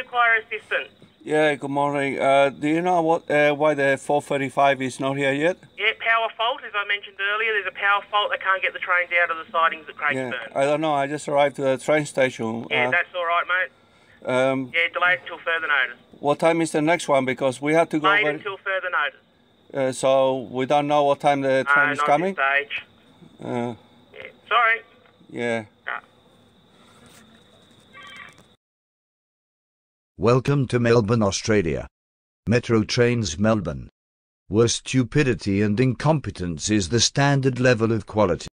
Inquiry Assistant. Yeah, good morning. Do you know why the 435 is not here yet? Yeah, power fault, as I mentioned earlier. There's a power fault. They can't get the trains out of the sidings at Craigsburn. I don't know. I just arrived at the train station. Yeah, that's all right, mate. Delayed until further notice. What time is the next one? Because we have to go... Delayed until further notice. So we don't know what time the train is coming? Not at this stage. Sorry. Yeah. Welcome to Melbourne, Australia. Metro Trains Melbourne, where stupidity and incompetence is the standard level of quality.